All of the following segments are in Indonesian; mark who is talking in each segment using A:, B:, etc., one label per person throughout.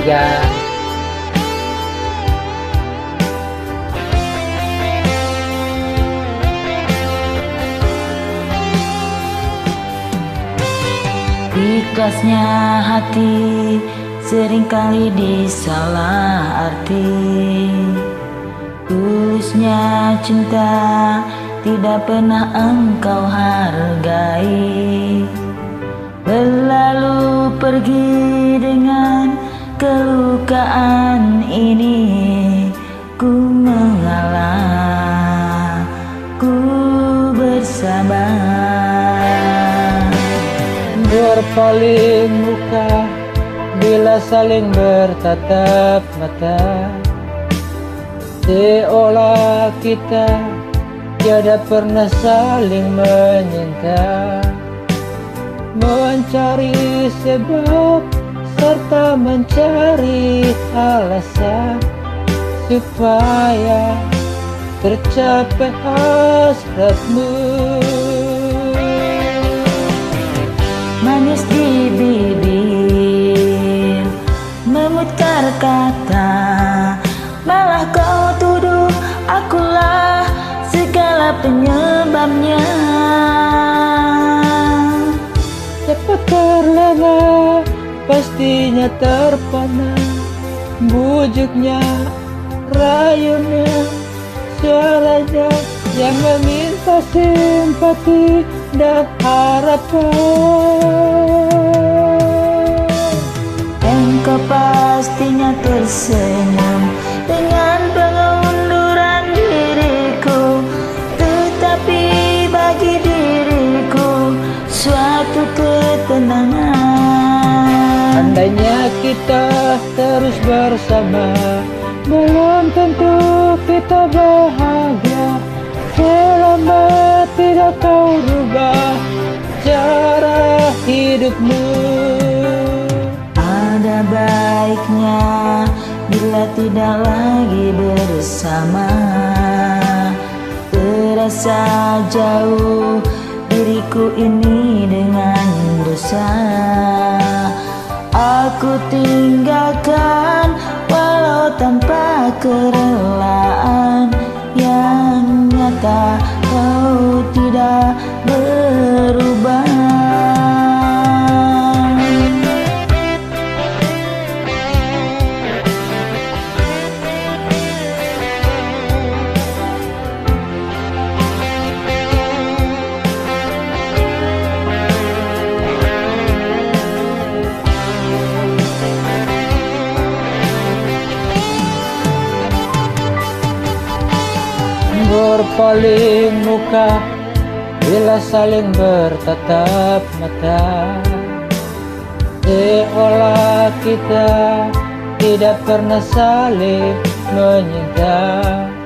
A: berharga.
B: Ikhlasnya hati seringkali disalah arti. Tulusnya cinta tidak pernah engkau hargai. Berlalu pergi dengan kelukaan ini. Ku mengalah, ku bersabar.
A: Berpaling muka bila saling bertatap mata, seolah kita tiada pernah saling menyinta. Mencari sebab serta mencari alasan supaya tercapai hasratmu.
B: Manis di bibir, memutar kata, malah kau tuduh akulah segala penyebabnya.
A: Cepat terlena, pastinya terpana, bujuknya, rayunya, suaranya yang meminta simpati dan harapan.
B: Engkau pastinya tersenyum dengan pengunduran diriku, tetapi bagi diriku suatu ketenangan.
A: Andainya kita terus bersama, belum tentu kita bahagia. Selama tidak kau rubah cara hidupmu.
B: Ada baiknya bila tidak lagi bersama. Terasa jauh diriku ini dengan dosa. Aku tinggalkan walau tanpa kerelaan. Yang nyata kau tidak berubah.
A: Berpaling muka bila saling bertatap mata, seolah kita tidak pernah saling menyinta.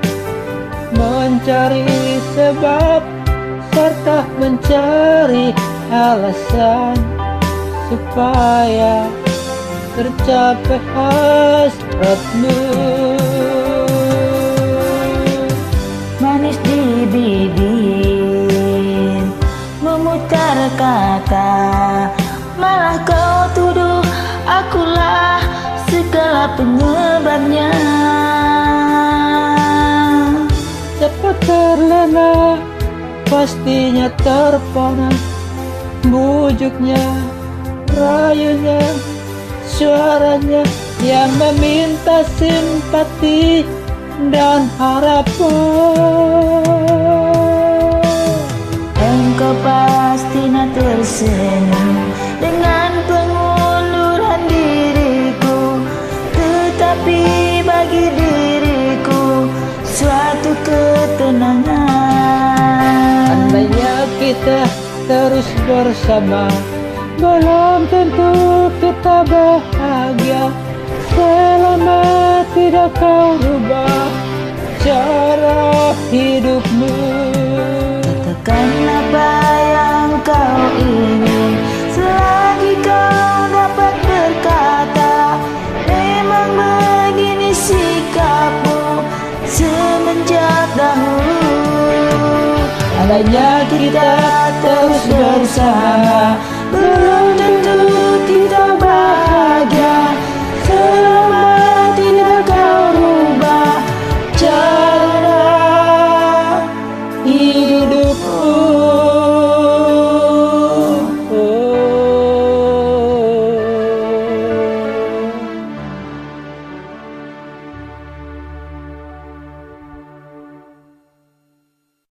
A: Mencari sebab serta mencari alasan supaya tercapai hasratmu.
B: Manis di bibir, memutar kata, malah kau tuduh akulah segala penyebabnya.
A: Cepat terlena, pastinya terpana, bujuknya, rayunya, suaranya yang meminta simpati dan harapan.
B: Engkau pastinya tersenyum dengan pengunduran diriku, tetapi bagi diriku suatu ketenangan.
A: Andainya kita terus bersama, belum tentu kita bahagia. Selama tidak kau rubah cara hidupmu.
B: Katakan apa yang kau ingin, selagi kau dapat berkata. Memang begini sikapmu semenjak dahulu.
A: Andainya kita terus bersama,